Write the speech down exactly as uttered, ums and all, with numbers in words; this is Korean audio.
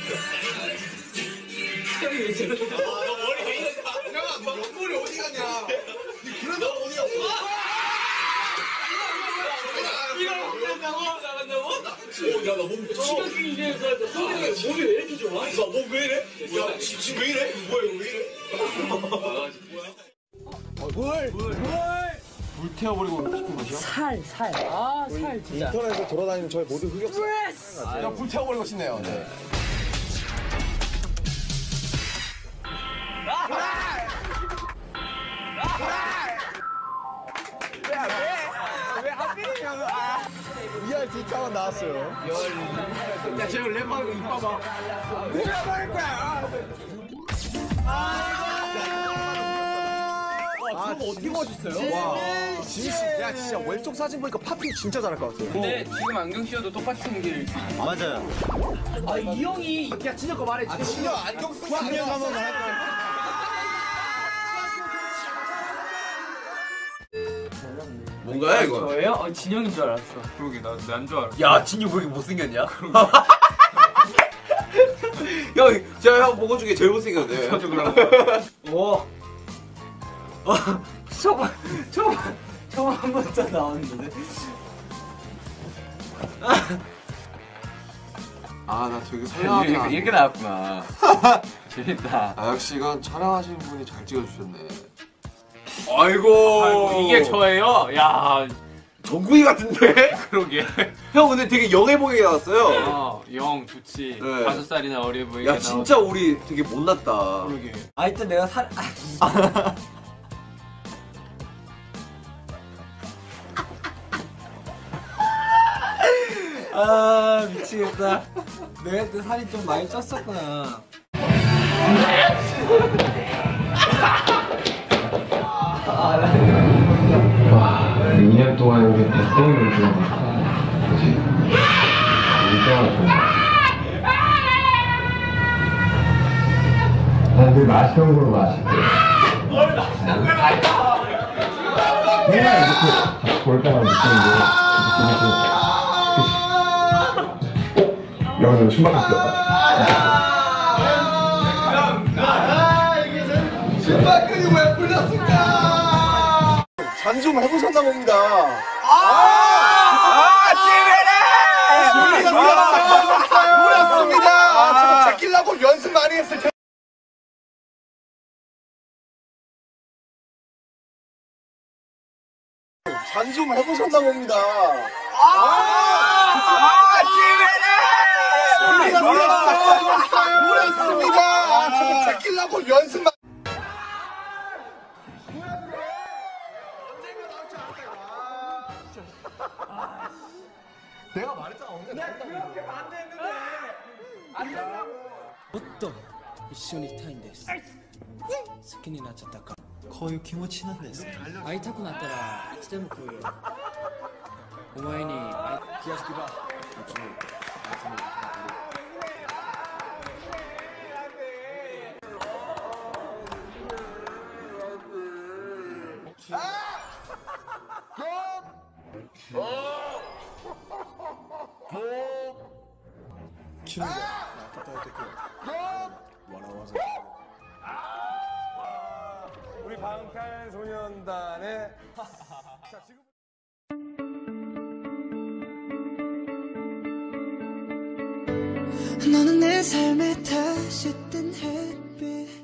형이 왜 저래? 아, 너 머리 왜 이래? 형아, 너 옆머리 어디 갔냐? 니 그러다 어디 갔어? 이걸 못한다고? 나간다고? 오, 야, 나 몸 지각이 이래. 몸이 왜 이렇게 좋아? 나 몸 왜 이래? 야, 지금 왜 이래? 이거 뭐야, 이거 왜 이래? 어, 물! 물! 물! 물 태워버리고 싶은 것이요? 살, 살. 아, 살 진짜. 인터넷에서 돌아다니는 저희 모두 흑역사. 그냥 불 태워버리고 싶네요. 네. 이알 디타운 나왔어요. 야, 저 랩하고 입 봐봐. 왜 랩할 거야? 아, 그거 어떻게 멋있어요? 와, 지민 씨, 야, 진짜 왼쪽 사진 보니까 팝핑 진짜 잘할 것 같아요. 근데 지금 안경 씌워도 똑같이 생길. 맞아요. 아, 이 형이 야, 진혁 거 말해. 아, 진혁 안경 쓰고 안경 한번 할까요? 뭔가요, 이거? 저예요? 어, 진영인 줄 알았어. 그러게 나난 줄 알아. 야, 진유 왜 이렇게 못생겼냐? 형, 제가 형 보고 중에 제일 못생겼네. 저도 그럼. 오. 어, 저번, 저번, 저번 한 번 더 나왔는데. 아, 나 되게 이렇게, 설레하다. 이렇게 나왔구나. 재밌다. 아, 역시 이건 촬영하시는 분이 잘 찍어주셨네. 아이고. 아이고, 이게 저예요? 야, 정국이 같은데? 그러게. 형 근데 되게 영해 보이게 나왔어요. 어, 영 좋지. 네. 다섯 살이나 어려 보이게 야, 진짜 우리 되게 못났다. 그러게. 아, 일단 내가 살, 아, 아, 미치겠다. 내가 그때 살이 좀 많이 쪘었구나. 와, 이 년 동안 여기 백동이를 들어봤다. 그치? 이상하다. 난 늘 맛있는 걸로 마실게. 내가 이렇게 볼 때만 느끼는데, 그치? 여기서 신발 바뀌었다. 신발끈이 왜 풀렸을까? 잔 좀 해보셨나 봅니다. 아! 아! 지민이! 물었습니다! 지금 제끼려고 연습 많이 했을 텐데. 잔 좀 해보셨나 봅니다. 아! 지민이! 물었습니다! 지금 제끼려고 연습 많이 내가 말했잖아. 언제 나온다고. 그렇게 반대했는데. 안 된다고. もっと一緒にいたいんです。好きになっちゃったか。 こういう気持ちなんです。 会いたくなったらいつでも来るよ。お前に会い気がつけばもちろんあいつも待ってる。君が戦う時は笑わず。 우리 방탄소년단의 자, 지금 너는 내 삶에 다시 뜬 햇빛